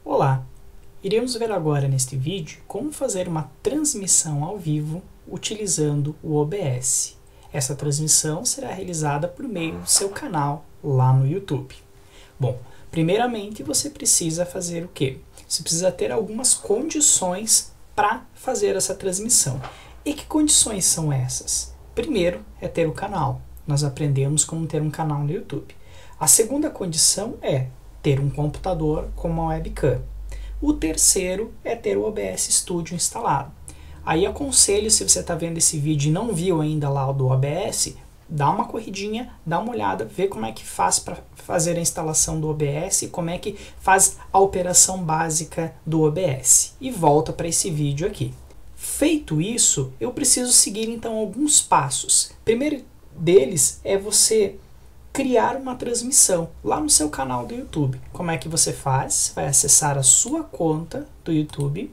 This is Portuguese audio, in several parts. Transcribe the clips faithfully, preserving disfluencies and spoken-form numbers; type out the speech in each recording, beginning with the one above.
Olá! Iremos ver agora neste vídeo como fazer uma transmissão ao vivo utilizando o O B S. Essa transmissão será realizada por meio do seu canal lá no YouTube. Bom, primeiramente você precisa fazer o quê? Você precisa ter algumas condições para fazer essa transmissão. E que condições são essas? Primeiro é ter o canal. Nós aprendemos como ter um canal no YouTube. A segunda condição é ter um computador com uma webcam. O terceiro é ter o O B S Studio instalado. Aí aconselho, se você está vendo esse vídeo e não viu ainda lá o do O B S, dá uma corridinha, dá uma olhada, vê como é que faz para fazer a instalação do O B S, como é que faz a operação básica do O B S. E volta para esse vídeo aqui. Feito isso, eu preciso seguir então alguns passos. Primeiro deles é você criar uma transmissão lá no seu canal do YouTube. Como é que você faz? Você vai acessar a sua conta do YouTube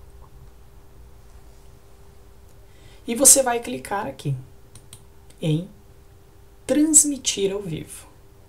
e você vai clicar aqui em transmitir ao vivo.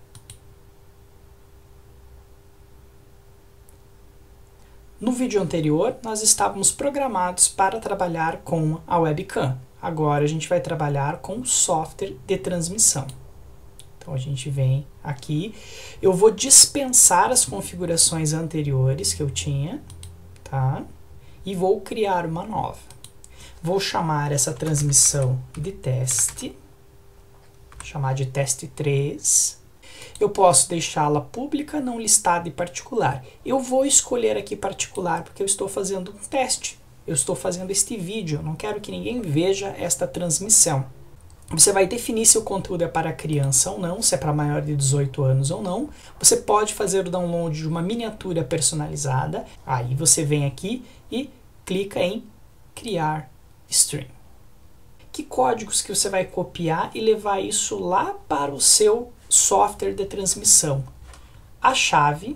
No vídeo anterior, nós estávamos programados para trabalhar com a webcam. Agora a gente vai trabalhar com o software de transmissão. Então a gente vem aqui, eu vou dispensar as configurações anteriores que eu tinha, tá? E vou criar uma nova. Vou chamar essa transmissão de teste, chamar de teste três. Eu posso deixá-la pública, não listada e particular. Eu vou escolher aqui particular porque eu estou fazendo um teste. Eu estou fazendo este vídeo, eu não quero que ninguém veja esta transmissão. Você vai definir se o conteúdo é para criança ou não, se é para maior de dezoito anos ou não. Você pode fazer o download de uma miniatura personalizada. Aí você vem aqui e clica em criar stream. Que códigos que você vai copiar e levar isso lá para o seu software de transmissão? A chave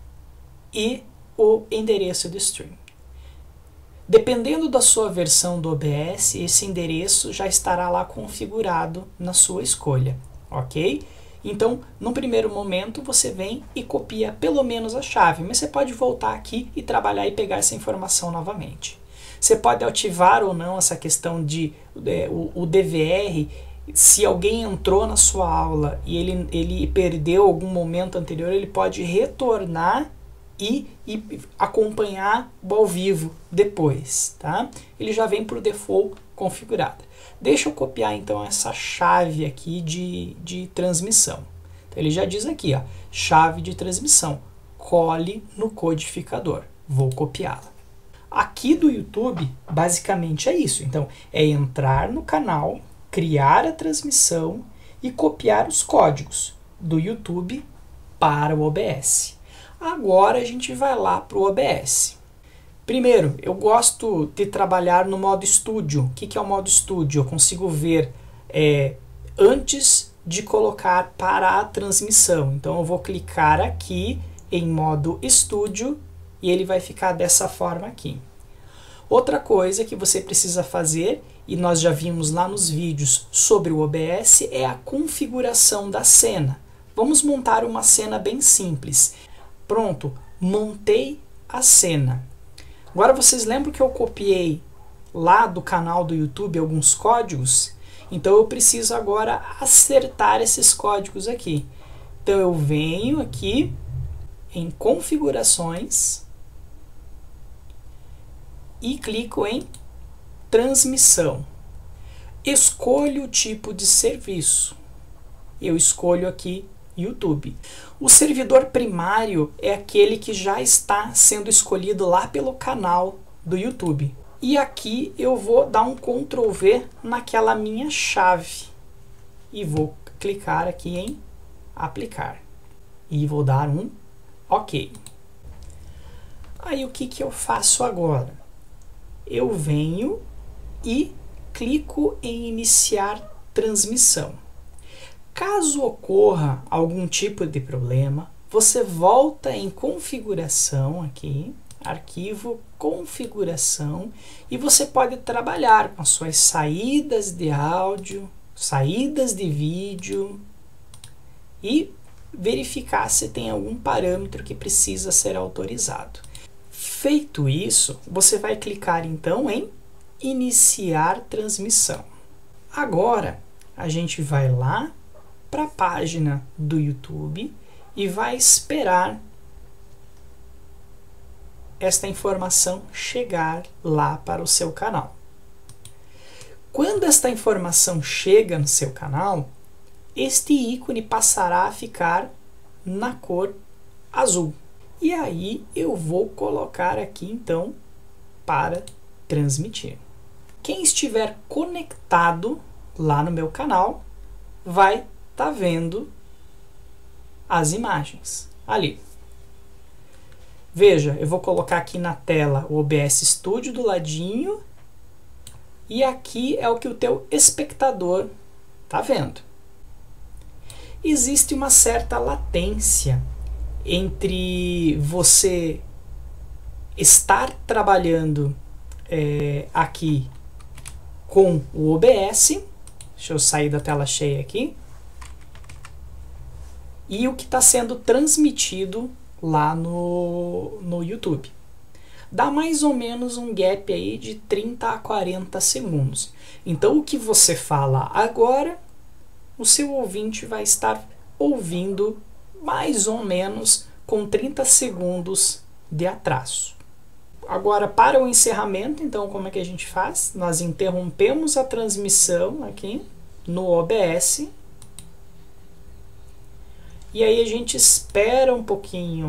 e o endereço do stream. Dependendo da sua versão do O B S, esse endereço já estará lá configurado na sua escolha, ok? Então, no primeiro momento, você vem e copia pelo menos a chave, mas você pode voltar aqui e trabalhar e pegar essa informação novamente. Você pode ativar ou não essa questão de é, o, o D V R, se alguém entrou na sua aula e ele, ele perdeu algum momento anterior, ele pode retornar E, e acompanhar o ao vivo depois, tá? Ele já vem por default configurado. Deixa eu copiar então essa chave aqui de, de transmissão. Então, ele já diz aqui, ó, chave de transmissão, cole no codificador. Vou copiá-la. Aqui do YouTube, basicamente é isso. Então, é entrar no canal, criar a transmissão e copiar os códigos do YouTube para o O B S. Agora a gente vai lá para o O B S. Primeiro, eu gosto de trabalhar no modo estúdio. O que, que é o modo estúdio? Eu consigo ver é, antes de colocar para a transmissão. Então eu vou clicar aqui em modo estúdio e ele vai ficar dessa forma aqui. Outra coisa que você precisa fazer, e nós já vimos lá nos vídeos sobre o O B S, é a configuração da cena. Vamos montar uma cena bem simples. Pronto, montei a cena. Agora vocês lembram que eu copiei lá do canal do YouTube alguns códigos? Então eu preciso agora acertar esses códigos aqui. Então eu venho aqui em configurações e clico em transmissão. Escolho o tipo de serviço. Eu escolho aqui YouTube. O servidor primário é aquele que já está sendo escolhido lá pelo canal do YouTube. E aqui eu vou dar um control V naquela minha chave. E vou clicar aqui em aplicar. E vou dar um OK. Aí o que, que eu faço agora? Eu venho e clico em iniciar transmissão. Caso ocorra algum tipo de problema, você volta em configuração aqui, arquivo, configuração, e você pode trabalhar com as suas saídas de áudio, saídas de vídeo e verificar se tem algum parâmetro que precisa ser autorizado. Feito isso, você vai clicar então em iniciar transmissão. Agora a gente vai lá para a página do YouTube e vai esperar esta informação chegar lá para o seu canal. Quando esta informação chega no seu canal, este ícone passará a ficar na cor azul. E aí eu vou colocar aqui então para transmitir. Quem estiver conectado lá no meu canal vai estar tá vendo as imagens ali. Veja, eu vou colocar aqui na tela o O B S Studio do ladinho e aqui é o que o teu espectador está vendo. Existe uma certa latência entre você estar trabalhando é, aqui com o O B S, deixa eu sair da tela cheia aqui, e o que está sendo transmitido lá no, no YouTube. Dá mais ou menos um gap aí de trinta a quarenta segundos. Então o que você fala agora, o seu ouvinte vai estar ouvindo mais ou menos com trinta segundos de atraso. Agora, para o encerramento, então, como é que a gente faz? Nós interrompemos a transmissão aqui no O B S. E aí a gente espera um pouquinho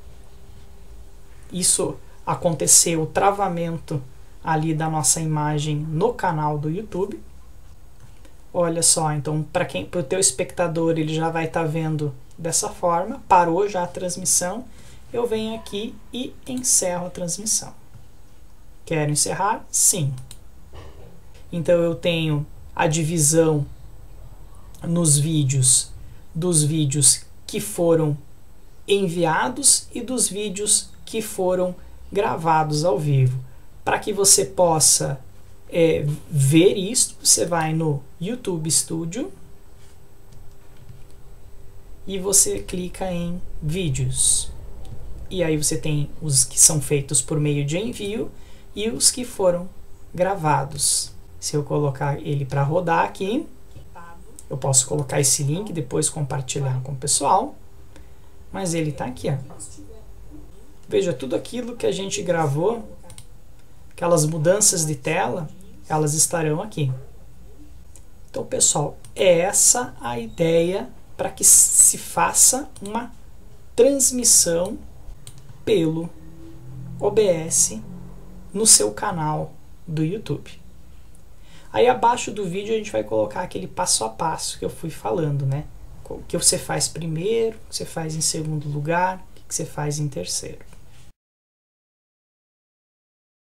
isso acontecer, o travamento ali da nossa imagem no canal do YouTube. Olha só, então, para quem, para o teu espectador, ele já vai estar tá vendo dessa forma. Parou já a transmissão. Eu venho aqui e encerro a transmissão. Quero encerrar? Sim. Então eu tenho a divisão nos vídeos dos vídeos que foram enviados e dos vídeos que foram gravados ao vivo. Para que você possa é, ver isso, você vai no YouTube Studio e você clica em vídeos. E aí você tem os que são feitos por meio de envio e os que foram gravados. Se eu colocar ele para rodar aqui, eu posso colocar esse link depois compartilhar com o pessoal, mas ele está aqui, ó. Veja, tudo aquilo que a gente gravou, aquelas mudanças de tela, elas estarão aqui. Então, pessoal, é essa a ideia para que se faça uma transmissão pelo O B S no seu canal do YouTube. Aí abaixo do vídeo a gente vai colocar aquele passo a passo que eu fui falando, né? O que você faz primeiro, o que você faz em segundo lugar, o que você faz em terceiro.